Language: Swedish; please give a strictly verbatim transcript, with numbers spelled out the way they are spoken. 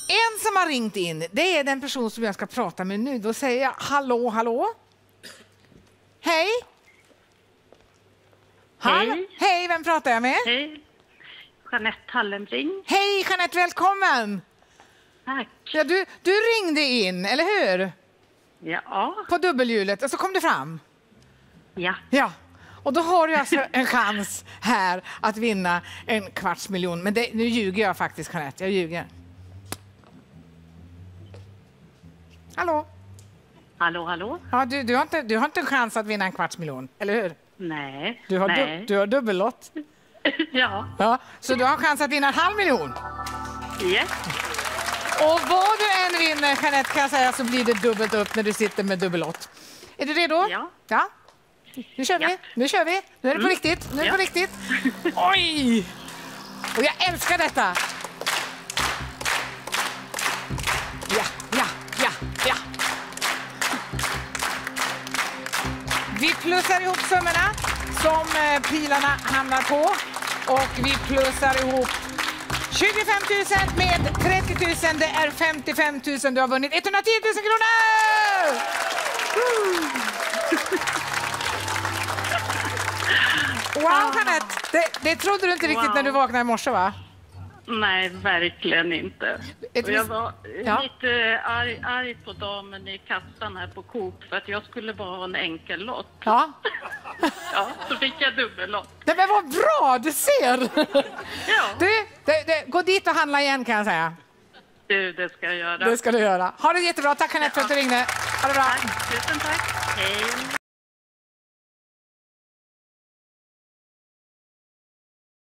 En som har ringt in, det är den person som jag ska prata med nu. Då säger jag hallå, hallå. Hej. Hej. Hej, vem pratar jag med? Hej. Jeanette Hallenbring. Hej Jeanette, välkommen. Tack. Ja, du, du ringde in, eller hur? Ja. På dubbelhjulet och så kom du fram. Ja. Ja. Och då har du alltså en chans här att vinna en kvarts miljon. Men det, nu ljuger jag faktiskt, Jeanette. Jag ljuger. Hallå? Hallå, hallå? Ja, du, du, har inte, du har inte en chans att vinna en kvarts miljon, eller hur? Nej. Du har, Nej. du, du har dubbellott. Ja. Ja, så du har en chans att vinna en halv miljon. Ja. Och vad du än vinner, Jeanette, kan jag säga, så blir det dubbelt upp när du sitter med dubbellott. Är du redo? Ja. Ja. Nu kör vi. Ja. Nu kör vi. Nu är det på Mm. riktigt. Nu är det Ja. på riktigt. Oj! Och jag älskar detta. Ja, ja, ja, ja. Vi plussar ihop summorna som eh, pilarna hamnar på. Och vi plussar ihop tjugofem tusen med trettio tusen. Det är femtiofem tusen. Du har vunnit etthundratio tusen kronor! Wow, Jeanette! Det, det trodde du inte riktigt Wow. när du vaknade i morse, va? Nej, verkligen inte. Ett Och jag visst- var Ja. lite arg, arg på damen i kassan här på Coop för att jag skulle bara ha en enkel lott. Ja. Ja, så fick jag dubbellott. Nej, men vad bra, du ser! Ja. Du, det, det, gå dit och handla igen, kan jag säga. Du, det ska jag göra. Det ska du göra. Ha det jättebra. Tack, Jeanette, för att du ringde. Ha det bra. Tack, tusen tack. Hej.